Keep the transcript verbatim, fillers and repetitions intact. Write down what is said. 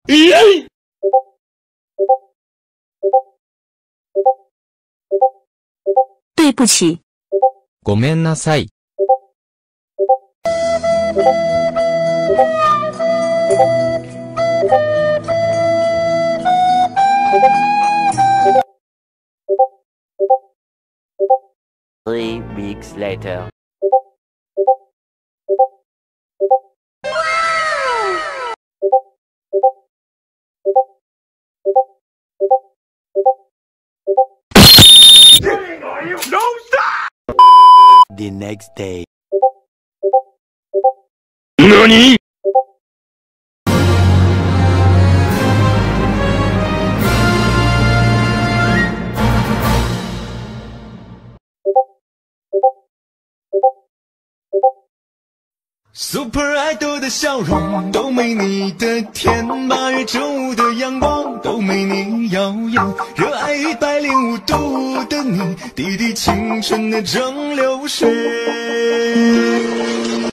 咦？ 对不起。 ごめんなさい。 Three weeks later. No stop! The next day. 何？ Super idol 的笑容都没你的甜，八月正午的阳光都没你耀眼，热爱一百零五度的你，滴滴青春的蒸馏水。